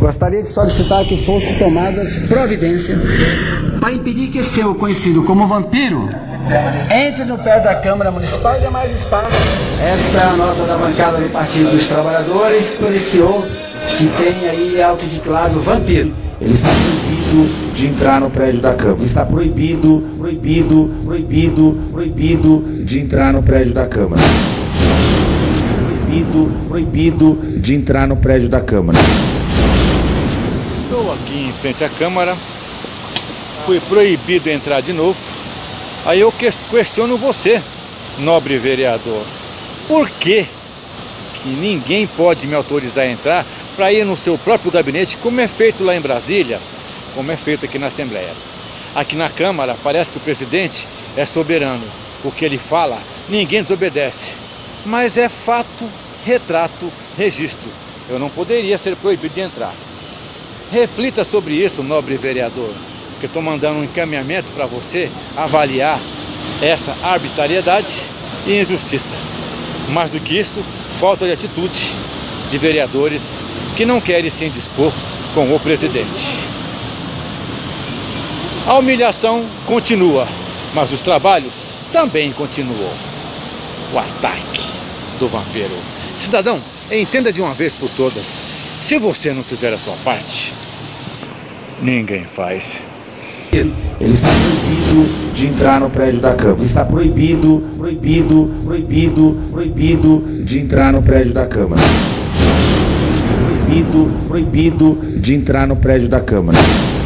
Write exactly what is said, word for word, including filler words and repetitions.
Gostaria de solicitar que fossem tomadas providências para impedir que esse seu conhecido como vampiro entre no pé da Câmara Municipal e dê mais espaço. Esta é a nota da bancada do Partido dos Trabalhadores para esse senhor que tem aí autodeclarado vampiro. Ele está proibido de entrar no prédio da Câmara. Ele está proibido, proibido, proibido, proibido de entrar no prédio da Câmara. Proibido, proibido de entrar no prédio da Câmara. Estou aqui em frente à Câmara, fui proibido de entrar de novo. Aí eu questiono você, nobre vereador, por que que ninguém pode me autorizar a entrar para ir no seu próprio gabinete, como é feito lá em Brasília, como é feito aqui na Assembleia? Aqui na Câmara parece que o presidente é soberano, o que ele fala ninguém desobedece, mas é fato, retrato, registro. Eu não poderia ser proibido de entrar. Reflita sobre isso, nobre vereador, que eu estou mandando um encaminhamento para você avaliar essa arbitrariedade e injustiça. Mais do que isso, falta de atitude de vereadores que não querem se indispor com o presidente. A humilhação continua, mas os trabalhos também continuam. O ataque do vampiro. Cidadão, entenda de uma vez por todas, se você não fizer a sua parte, ninguém faz. Ele está proibido de entrar no prédio da Câmara. Ele está proibido, proibido, proibido, proibido de entrar no prédio da Câmara. Proibido, proibido de entrar no prédio da Câmara.